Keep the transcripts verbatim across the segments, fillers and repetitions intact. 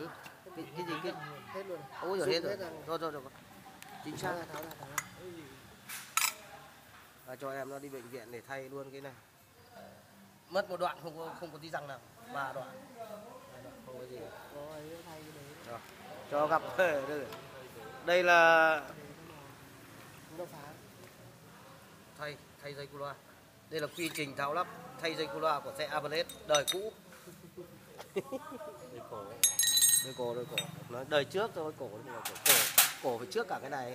Ừ. Cái, cái gì cái hết luôn. ôi rồi hết rồi. Rồi rồi rồi. Chính xác. Tháo ra, tháo ra. À, cho em nó đi bệnh viện để thay luôn cái này. Mất một đoạn không có không có tí răng nào. Ba đoạn. Không có gì. Rồi thay cái đấy. Rồi. Cho gặp đây là thay thay dây cu loa. Đây là quy trình tháo lắp thay dây cu loa của xe Averlet đời cũ. Đời cổ. Đời cổ, đời cổ. Nói đời trước thôi, cổ cổ cổ cổ phải trước cả cái này.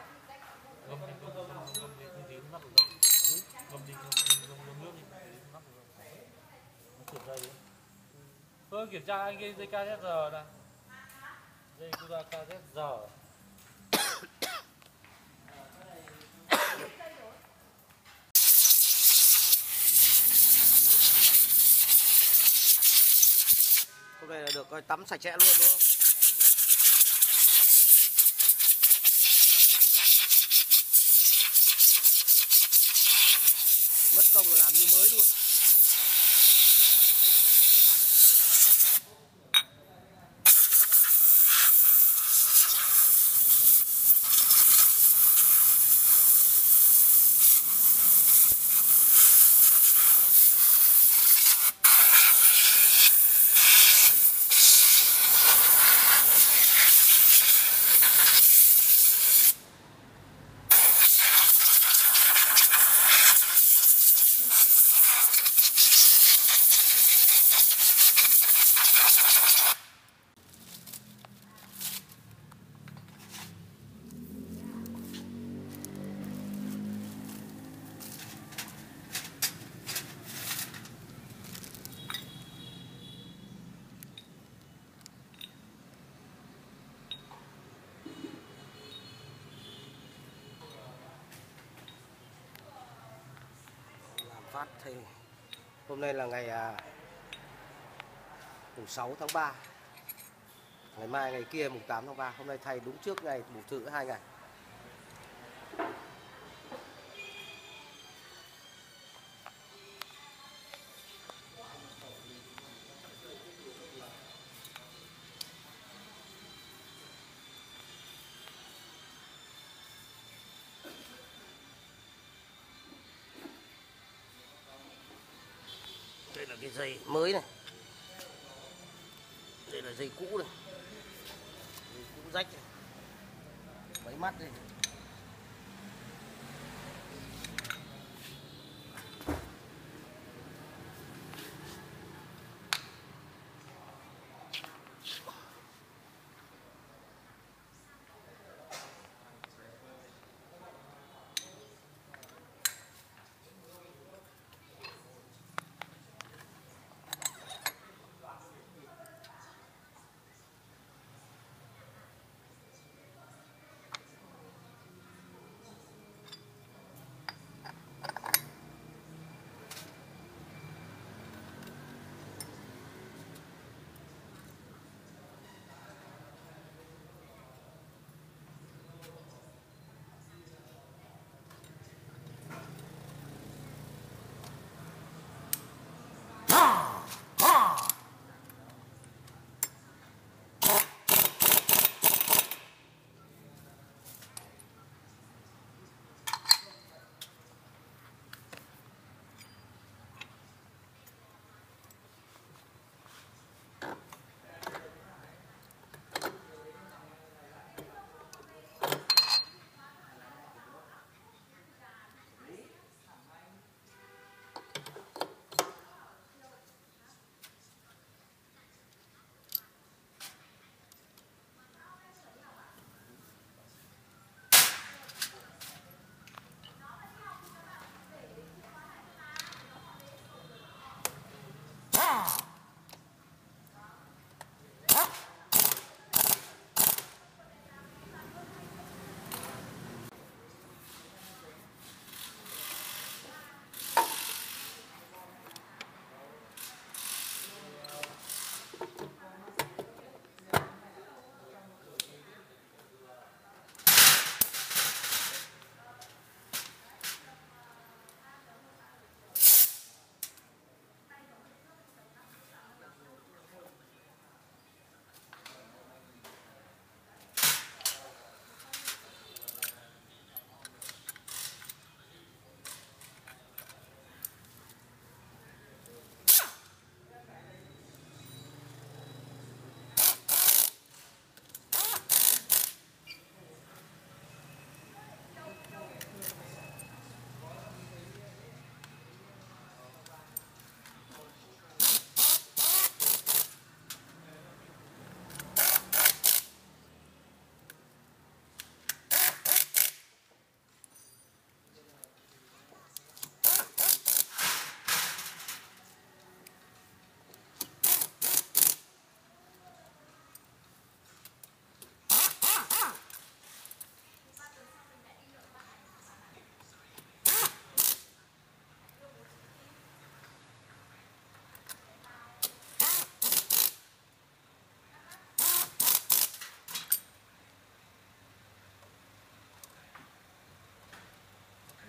Tôi kiểm tra anh cái dây ca zét rờ này. Dây cu loa ca zét rờ. Hôm nay là được coi tắm sạch sẽ luôn đúng không? Mất công là làm như mới luôn. Phát thì hôm nay là ngày à, mùng sáu tháng ba, ngày mai ngày kia mùng tám tháng ba, hôm nay thay đúng trước ngày mùng thử hai ngày. Đây là cái dây mới này. Đây là dây cũ này. Dây cũ rách này. Mấy mắt đây.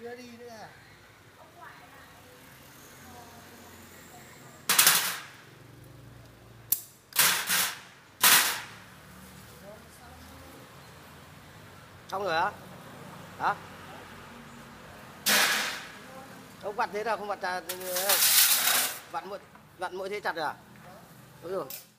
Đưa đi nữa à? Xong rồi á? Hả? Ông vặn thế nào không vặn chặt, vặn mỗi vặn mỗi thế chặt rồi à? Ôi dồi.